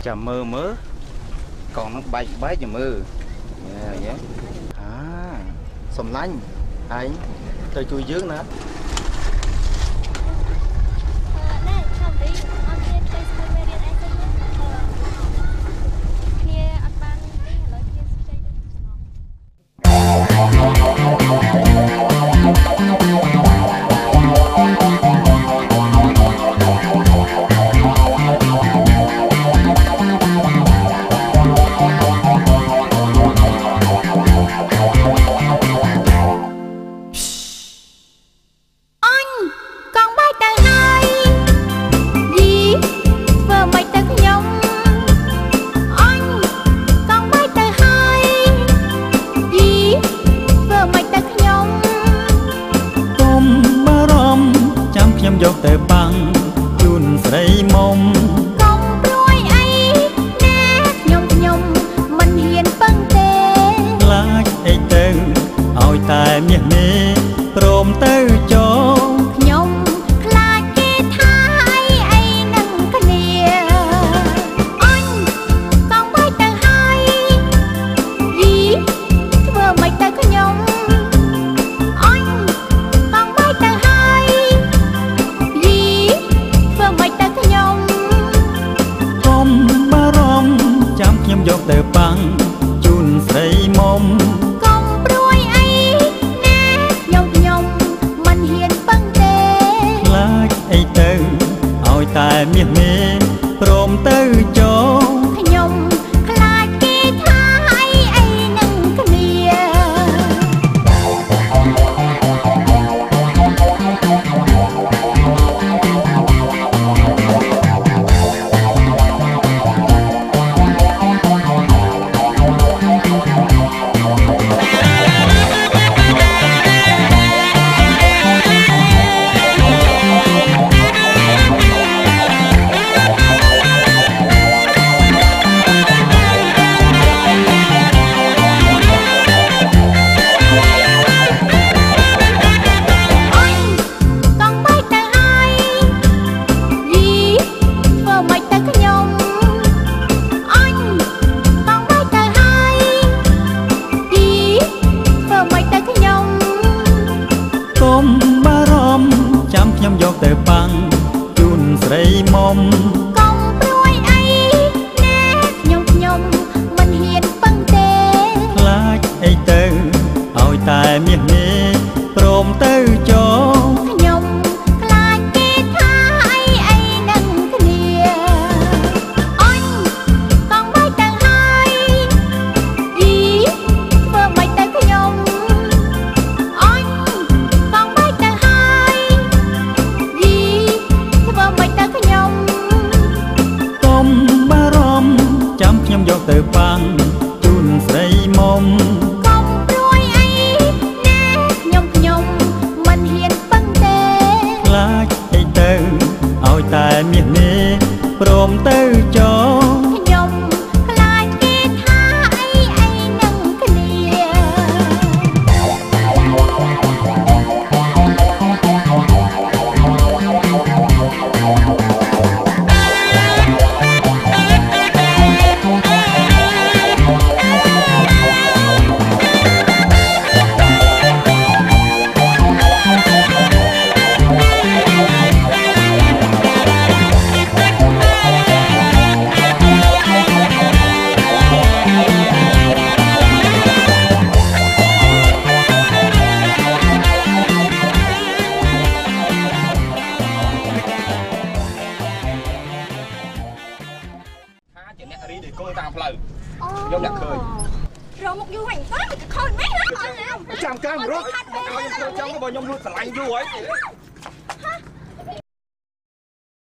chầm mơ mớ còn nó bay bái chầm mơ vậy sầm lanh anh tôi chui dưới nữa យកទៅបាំងជូនស្រីមុំកុំព្រួយអីណាខ្ញុំមិនហ៊ានពឹងទេខ្លាចអីទៅឲ្យតែមាសមេព្រមទៅចងខ្ញុំខ្លាចគេថាអីនឹងគ្នាអញកង់បាយទៅហើយយីធ្វើមិនទៅខ្ញុំអញកង់បាយទៅហើយចាំខ្ញុំយកទៅបាំងជូនស្រីមុំកុំព្រួយអីណាខ្ញុំមិនហ៊ានពឹងទេខ្លាចអីទៅឲ្យតែមាសមេព្រមទៅចងខ្ញុំខ្លាចគេថាអីនឹងគ្នាខ្ញុំយកទៅបាំងជូនស្រីមុំកុំព្រួយអីណាខ្ញុំមិនហ៊ានពឹងទេខ្លាចអីទៅឲ្យតែមាសមេព្រមទៅចងខ្ញុំខ្លាចគេថាអីនឹងគ្នាអញកង់បាយទៅហើយយីធ្វើមិនទៅខ្ញុំអញកង់បាយទៅហើយចាំខ្ញុំយកទៅបាំងជូនស្រីមុំកុំព្រួយអីណាខ្ញុំមិនហ៊ានពឹងទេខ្លាចអីទៅឲ្យតែមាសមេព្រមទៅចងខ្ញុំខ្លាចគេថាអីនឹងគ្នាយកដាក់ឃើញរមុខយូរវិញទៅមិនខូចមែនណាចាំកាមរត់ឲ្យខ្ញុំចាំបើខ្ញុំលួចស្រឡាញ់យូរហើយ